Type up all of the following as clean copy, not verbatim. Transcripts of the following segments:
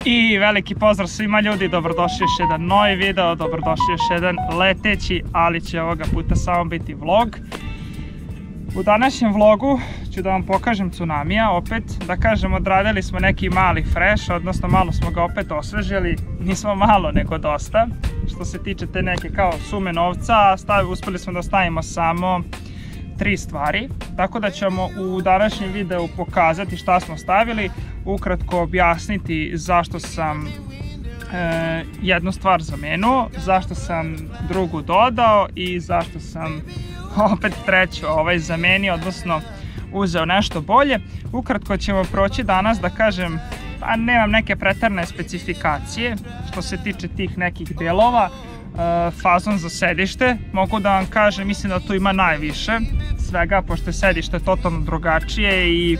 I veliki pozdrav svima ljudi, dobrodošli još jedan novi video, dobrodošli još jedan leteći, ali će ovoga puta samo biti vlog. U današnjem vlogu ću da vam pokažem tsunamija, opet da kažem odradili smo neki mali fresh, odnosno malo smo ga opet osvežili, nismo malo nego dosta. Što se tiče te neke kao sume novca, uspjeli smo da stavimo samo 3 stvari, tako da ćemo u današnjem videu pokazati šta smo stavili, ukratko objasniti zašto sam jednu stvar zamenuo, zašto sam drugu dodao i zašto sam opet treću zamenio, odnosno uzeo nešto bolje. Ukratko ćemo proći danas, da kažem, pa nemam neke preterne specifikacije što se tiče tih nekih delova. Fazon za sedište, mogu da vam kažem, mislim da tu ima najviše svega, pošto je sedište totalno drugačije i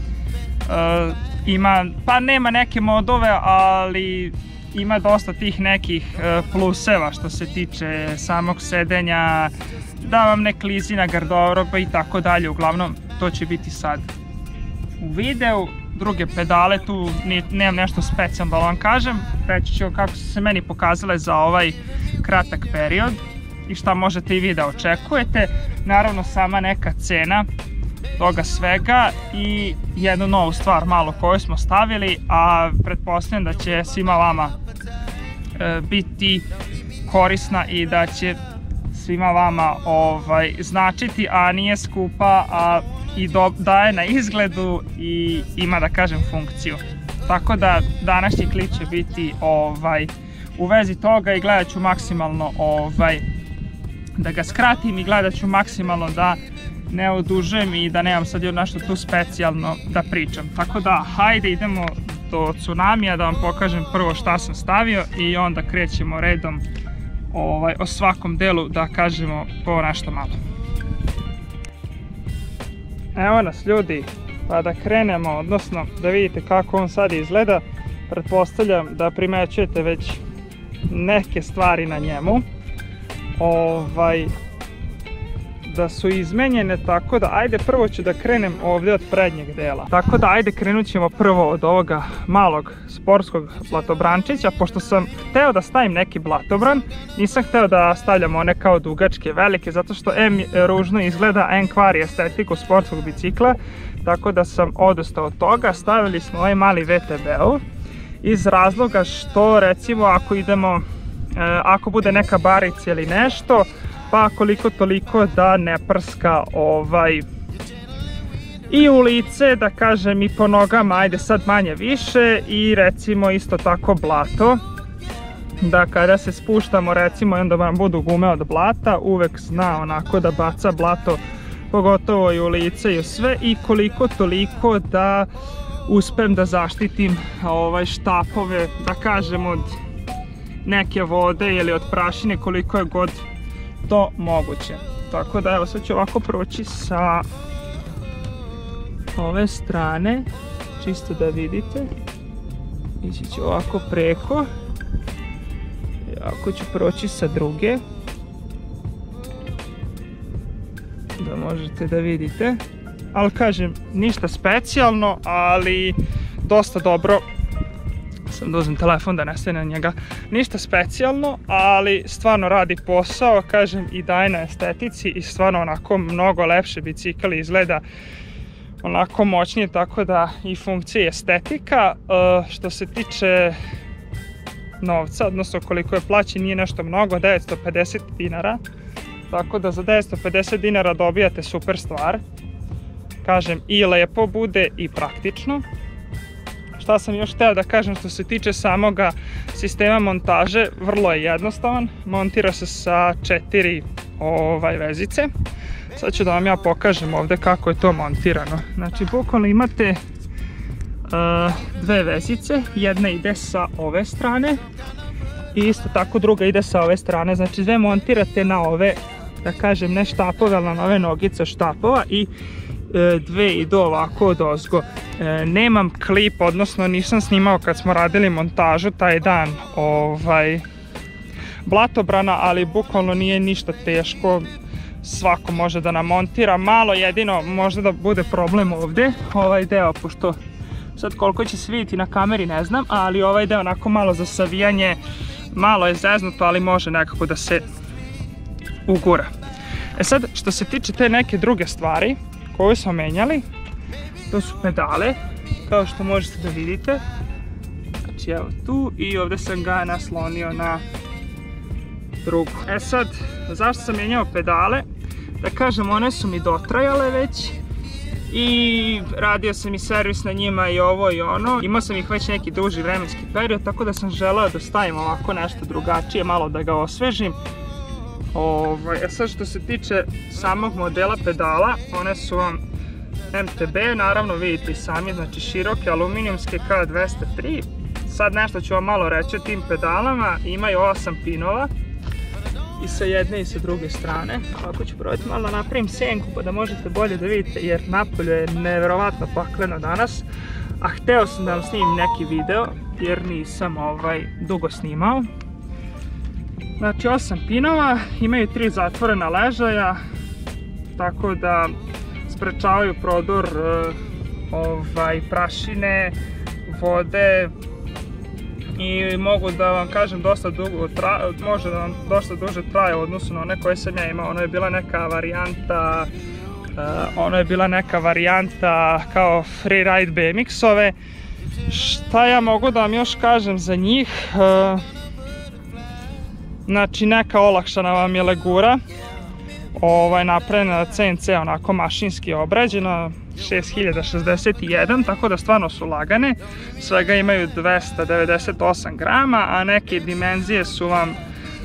ima, pa nema neke modove, ali ima dosta tih nekih pluseva što se tiče samog sedenja, da vam ne klizi na garderoba i tako dalje. Uglavnom to će biti sad u videu. Druge pedale tu nemam nešto specijalno da vam kažem, reći ću kako su se meni pokazale za ovaj kratak period i šta možete i vi da očekujete. Naravno sama neka cena toga svega i jednu novu stvar malo koju smo stavili, a pretpostavljam da će svima vama biti korisna i da će svima vama značiti, a nije skupa, a i daje na izgledu i ima, da kažem, funkciju. Tako da današnji klip će biti u vezi toga i gledat ću maksimalno da ga skratim i gledat ću maksimalno da ne odužujem i da nemam sad još nešto tu specijalno da pričam. Tako da hajde idemo do tsunamija da vam pokažem prvo šta sam stavio i onda krećemo redom o svakom delu da kažemo po nešto malo. Evo nas ljudi, pa da krenemo, odnosno da vidite kako on sad izgleda. Pretpostavljam da primećujete već neke stvari na njemu da su izmenjene, tako da ajde prvo ću da krenem ovdje od prednjeg dela. Tako da ajde krenut ćemo prvo od ovoga malog sportskog blatobrančića, pošto sam hteo da stavim neki blatobran, nisam hteo da stavljam one kao dugačke velike, zato što M ružno izgleda, M kvari estetiku sportskog bicikla, tako da sam odustao od toga. Stavili smo ovaj mali VTB-ov iz razloga što, recimo, ako idemo, ako bude neka barica ili nešto, pa koliko toliko da ne prska i u lice, da kažem, i po nogama, ajde sad manje više, i recimo isto tako blato, da kada se spuštamo, recimo, i onda vam budu gume od blata, uvek zna onako da baca blato, pogotovo i u lice i u sve, i koliko toliko da uspem da zaštitim štapove, da kažem, od neke vode ili od prašine, koliko je god to moguće. Tako da evo sad ću ovako proći sa ove strane, čisto da vidite. Ići ću ovako preko i ovako ću proći sa druge, da možete da vidite. Ali kažem, ništa specijalno, ali dosta dobro. Sam da uzmem telefon da ne stane na njega. Ništa specijalno, ali stvarno radi posao, kažem, i daje na estetici i stvarno onako mnogo lepše bicikl izgleda, onako moćnije, tako da i funkcija i estetika. Što se tiče novca, odnosno koliko je plaćen, nije nešto mnogo, 950 dinara, tako da za 950 dinara dobijate super stvar, kažem, i lepo bude i praktično. Šta sam još hteo da kažem što se tiče samoga sistema montaže, vrlo je jednostavan, montira se sa 4 vezice. Sad ću da vam ja pokažem ovdje kako je to montirano. Znači, bukvalno imate dve vezice, jedna ide sa ove strane i isto tako druga ide sa ove strane. Znači, dve montirate na ove, da kažem, ne štapove, ali na ove nogice štapova, i dve idu ovako od ozgo. Nemam klip, odnosno nisam snimao kad smo radili montažu taj dan blatobrana, ali bukvalno nije ništa teško, svako može da namontira. Malo jedino možda da bude problem ovdje, ovaj deo, pošto Sad koliko će se vidjeti na kameri ne znam, ali ovaj deo onako malo za savijanje, malo je zeznuto, ali može nekako da se ugura. E sad, što se tiče te neke druge stvari koje smo menjali, to su pedale, kao što možete da vidite. Znači evo tu i ovdje sam ga naslonio na drugu. E sad, zašto sam menjao pedale? Da kažem, one su mi dotrajale već i radio sam i servis na njima i ovo i ono. Imao sam ih već neki duži vremenski period, tako da sam želeo da stavim ovako nešto drugačije, malo da ga osvežim. E sad, što se tiče samog modela pedala, one su vam MTB, naravno vidite i sami, znači široke aluminijumske K203. Sad nešto ću vam malo reći o tim pedalama, imaju 8 pinova i sa jedne i sa druge strane. Ovako ću probati malo napravim senku pa da možete bolje da vidite, jer napolju je neverovatno pakleno danas, a hteo sam da vam snimim neki video jer nisam dugo snimao. Znači 8 pinova, imaju 3 zatvorena ležaja, tako da sprečavaju prodor prašine, vode i mogu da vam kažem može da vam dosta duže traje u odnosu na one koje sam ja imao. Ono je bila neka varijanta kao freeride BMX-ove. Šta ja mogu da vam još kažem za njih? Znači neka olakšana vam je legura, napravljena na CNC, onako mašinski obrađena, 6061, tako da stvarno su lagane, svega imaju 298 grama, a neke dimenzije su vam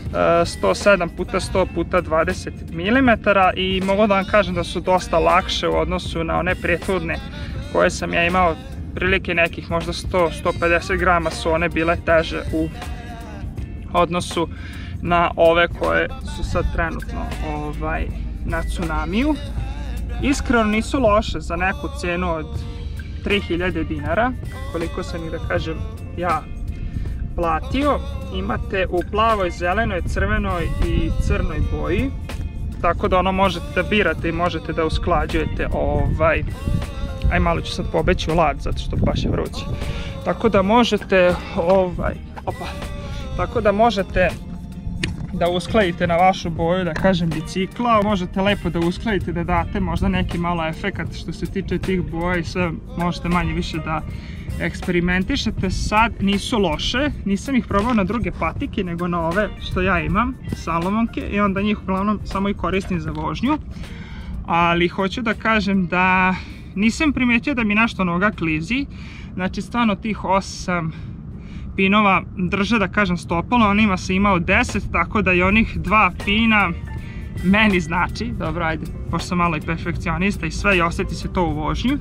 107x100x20 mm i mogu da vam kažem da su dosta lakše u odnosu na one prethodne koje sam ja imao, prilike nekih možda 100-150 grama su one bile teže u odnosu na ove koje su sad trenutno na Tsunamiju. Iskreno nisu loše za neku cenu od 3000 dinara, koliko sam ih da kažem ja platio. Imate u plavoj, zelenoj, crvenoj i crnoj boji, tako da ono možete da birate i možete da usklađujete. Aj malo ću sad pobeći u lad zato što baš je vruće. Tako da možete tako da možete da uskladite na vašu boju, da kažem, bicikla. Možete lepo da uskladite, da date možda neki malo efekat što se tiče tih boja i sve možete manje više da eksperimentišete. Sad nisu loše, nisam ih probao na druge patike nego na ove što ja imam, Salomonke, i onda njih uglavnom samo i koristim za vožnju. Ali hoću da kažem da nisam primetio da mi nešto noga klizi, znači stvarno tih 8 pinova drže, da kažem, stopalo, on ima se imao 10, tako da i onih 2 pina meni znači, dobro ajde, pošto sam malo i perfekcionista i sve i osjeti se to u vožnji.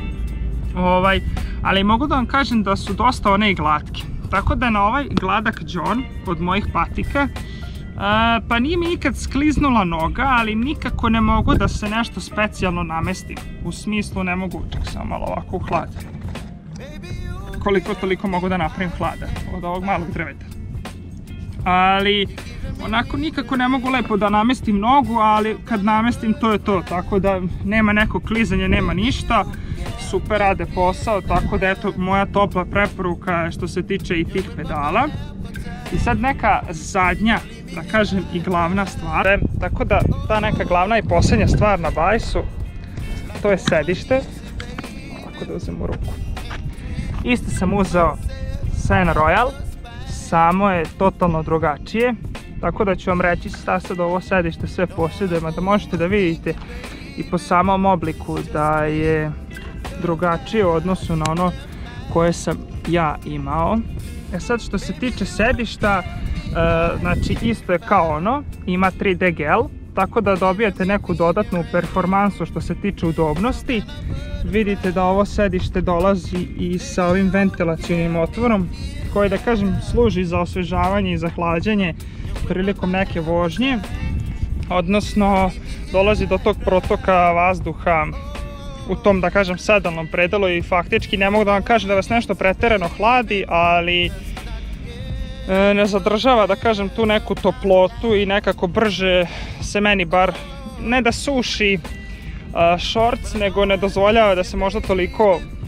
Ali mogu da vam kažem da su dosta one i glatke, tako da na ovaj gladak John od mojih patika, pa nije mi nikad skliznula noga, ali nikako ne mogu da se nešto specijalno namestim, u smislu ne mogu, čak samo malo ovako u hlad. Koliko toliko mogu da napravim hlada od ovog malog drveta. Ali onako nikako ne mogu lepo da namestim nogu, ali kad namestim to je to, tako da nema neko klizanje, nema ništa, super rade posao, tako da eto moja topla preporuka što se tiče i tih pedala. I sad neka zadnja, da kažem, i glavna stvar, tako da ta neka glavna i posljednja stvar na bajsu, to je sedište. Ovako da uzem u ruku. Isto sam uzeo Sena Royal, samo je totalno drugačije, tako da ću vam reći šta sad ovo sedište sve posjedujemo, da možete da vidite i po samom obliku da je drugačije u odnosu na ono koje sam ja imao. E sad, što se tiče sedišta, znači isto je kao ono, ima 3D gel, tako da dobijete neku dodatnu performansu što se tiče udobnosti. Vidite da ovo sedište dolazi i sa ovim ventilacionim otvorom koji, da kažem, služi za osvežavanje i za hlađenje prilikom neke vožnje, odnosno dolazi do tog protoka vazduha u tom, da kažem, sedalnom predelu i faktički ne mogu da vam kažem da vas nešto preterano hladi, ali ne zadržava, da kažem, tu neku toplotu i nekako brže se meni bar, ne da suši šorc, nego ne dozvoljava da se možda toliko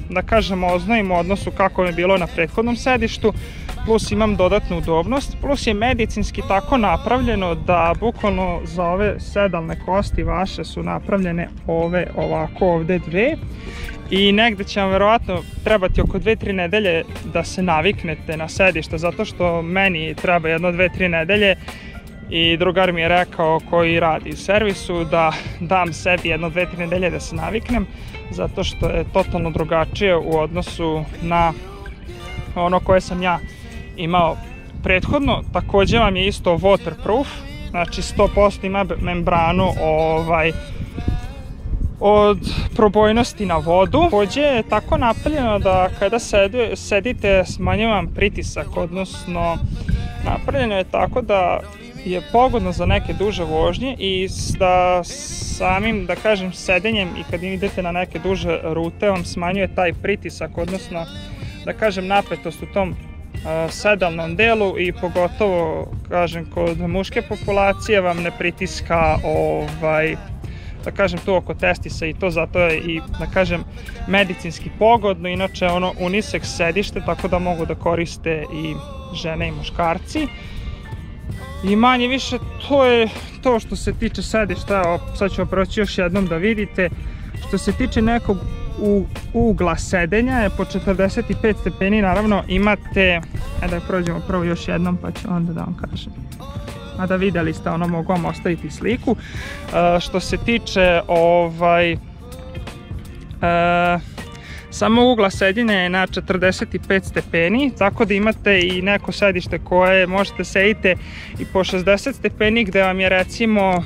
da kažemo, oznojim u odnosu kako je bilo na prethodnom sedištu, plus imam dodatnu udobnost, plus je medicinski tako napravljeno da bukvalno za ove sedalne kosti vaše su napravljene ove ovako ovde dve i negde će vam verovatno trebati oko 2-3 nedelje da se naviknete na sedište, zato što meni treba 1-2-3 nedelje i drugar mi je rekao koji radi u servisu da dam sebi 1-2-3 nedelje da se naviknem, zato što je totalno drugačije u odnosu na ono koje sam ja imao prethodno. Takođe vam je isto waterproof, znači 100% ima membranu od probojnosti na vodu. Takođe je tako napravljeno da kada sedite smanjuje vam pritisak, odnosno napravljeno je tako da je pogodno za neke duže vožnje i da samim, da kažem, sedenjem i kad idete na neke duže rute vam smanjuje taj pritisak, odnosno da kažem napetost u tom sedalnom delu i pogotovo, kažem, kod muške populacije vam ne pritiska da kažem tu oko testisa i to, zato je i da kažem medicinski pogodno, inače ono unisex sedište, tako da mogu da koriste i žene i muškarci. I manje više to je to što se tiče sedišta. Evo, sad ću proći još jednom da vidite. Što se tiče nekog ugla sedenja je po 45 stepeni, naravno imate, da prođemo prvo još jednom pa ću onda da vam kažem. A da videli ste, ono, mogu vam ostaviti sliku. Što se tiče samo ugla sedenja je na 45 stepeni, tako da imate i neko sedište koje možete sedite i po 60 stepeni, gde vam je recimo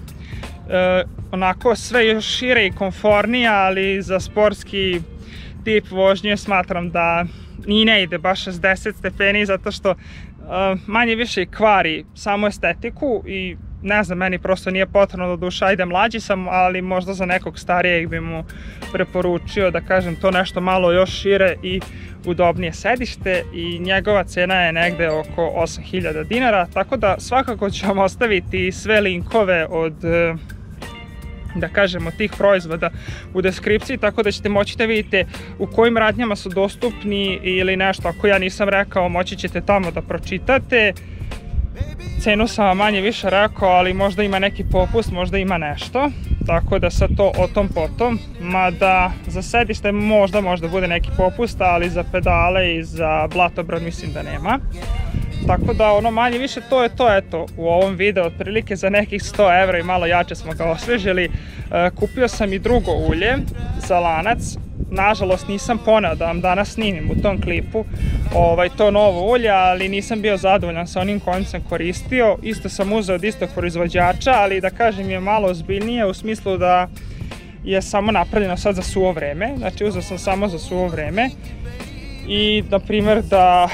onako sve još šire i komfornije, ali za sportski tip vožnje smatram da i ne ide baš 60 stepeni, zato što manje više kvari samu estetiku i ne znam, meni prosto nije potrebno, da duša, ajde, mlađi sam, ali možda za nekog starijeg bi mu preporučio, da kažem, to nešto malo još šire i udobnije sedište i njegova cena je negde oko 8.000 dinara, tako da svakako ću vam ostaviti sve linkove od, da kažemo, tih proizvoda u deskripciji, tako da ćete moći da vidite u kojim radnjama su dostupni ili nešto. Ako ja nisam rekao, moći ćete tamo da pročitate. Cenu sam vam manje više rekao, ali možda ima neki popust, možda ima nešto, tako da sad to o tom potom, mada za sedište možda bude neki popust, ali za pedale i za blatobran mislim da nema. Tako da ono manje više to je to, eto, u ovom videu otprilike za nekih 100 evra i malo jače smo ga osvežili. Kupio sam i drugo ulje za lanac, nažalost nisam poneo da vam danas snimim u tom klipu to novo ulje, ali nisam bio zadovoljan sa onim kojim sam koristio. Isto sam uzeo od istog proizvođača, ali da kažem je malo ozbiljnije u smislu da je samo napravljeno sad za suvo vreme, znači uzeo sam samo za suvo vreme i na primjer da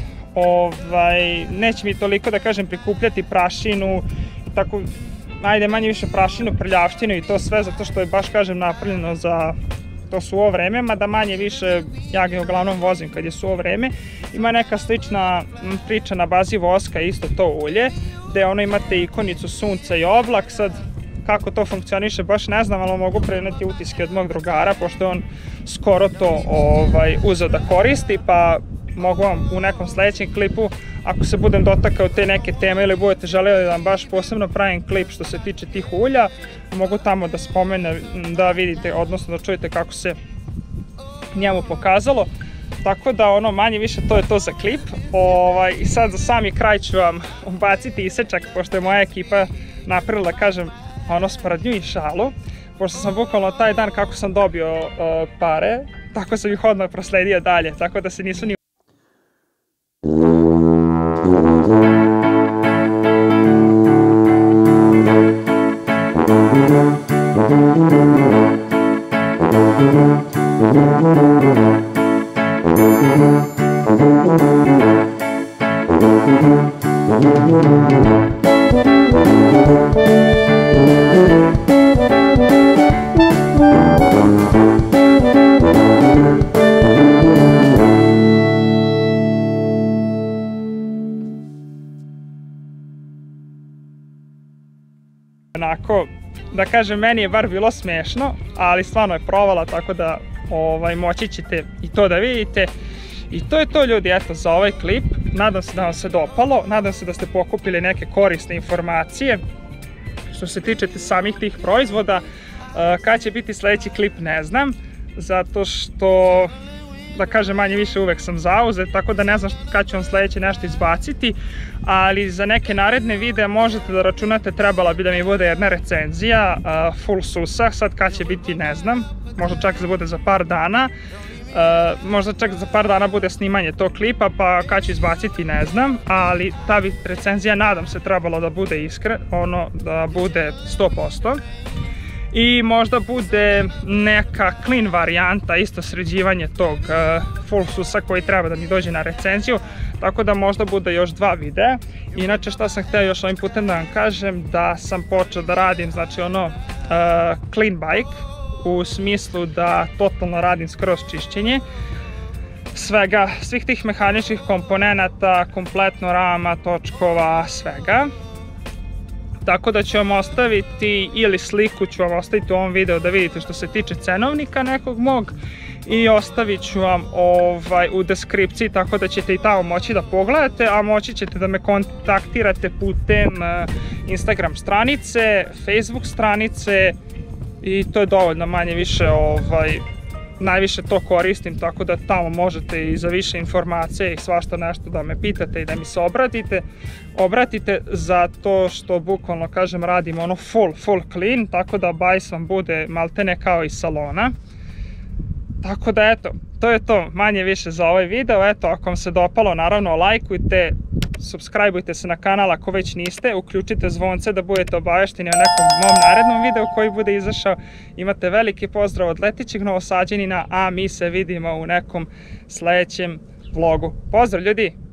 neće mi toliko, da kažem, prikupljati prašinu i tako, ajde, manje više prašinu, prljavštinu i to sve, zato što je baš, kažem, napravljeno za to suvo vreme, mada manje više ja ga uglavnom vozim kad je suvo vreme. Ima neka slična priča na bazi voska, isto to ulje, gde ono imate ikonicu sunca i oblak. Sad kako to funkcioniše baš ne znam, ali mogu preneti utiske od mog drugara, pošto je on skoro to uzeo da koristi, pa mogu vam u nekom sledećem klipu, ako se budem dotakao te neke teme ili budete želeli da vam baš posebno pravim klip što se tiče tih ulja, mogu tamo da spomenem, da vidite, odnosno da čujete kako se njemu pokazalo. Tako da ono manje više to je to za klip. I sad za sami kraj ću vam ubaciti isečak, pošto je moja ekipa napravila, da kažem, ono spradnju i šalu, pošto sam bukvalno taj dan kako sam dobio pare, tako sam ih odmah prosledio dalje, tako da se nisu ni... Onako, da kažem, meni je bar bilo smešno, ali stvarno je provala, tako da moći ćete i to da vidite. I to je to, ljudi, eto, za ovaj klip. Nadam se da vam se dopalo, nadam se da ste pokupili neke korisne informacije. Što se tiče samih tih proizvoda, kad će biti sljedeći klip ne znam, zato što, da kažem, manje više uvek sam zauzet, tako da ne znam kad ću vam sljedeće nešto izbaciti, ali za neke naredne videe možete da računate, trebala bi da mi bude jedna recenzija, full susa, sad kad će biti ne znam, možda čak da bude za par dana, možda čak za par dana bude snimanje tog klipa, pa kad ću izbaciti ne znam, ali ta bi recenzija, nadam se, trebalo da bude da bude 100%. I možda bude neka clean varijanta, isto sređivanje tog full susa koji treba da mi dođe na recenziju, tako da možda bude još 2 videa. Inače, šta sam htio još ovim putem da vam kažem, da sam počeo da radim, znači clean bike, u smislu da totalno radim skroz čišćenje svih tih mehaničkih komponenata, kompletno rama, točkova, svega. Tako da ću vam ostaviti, ili sliku ću vam ostaviti u ovom videu da vidite što se tiče cenovnika nekog mog, i ostavit ću vam u deskripciji, tako da ćete i tamo moći da pogledate, a moći ćete da me kontaktirate putem Instagram stranice, Facebook stranice, i to je dovoljno, manje više, najviše to koristim, tako da tamo možete i za više informacije i svašta nešto da me pitate i da mi se obratite, zato što bukvalno, kažem, radim full clean, tako da bajs vam bude maltene kao iz salona. Tako da eto, to je to manje više za ovaj video. Eto, ako vam se dopalo, naravno lajkujte, subscribeujte se na kanal ako već niste, uključite zvonce da budete obavešteni o nekom mom narednom videu koji bude izašao. Imate veliki pozdrav od letećeg Novosađanina, a mi se vidimo u nekom sljedećem vlogu. Pozdrav, ljudi!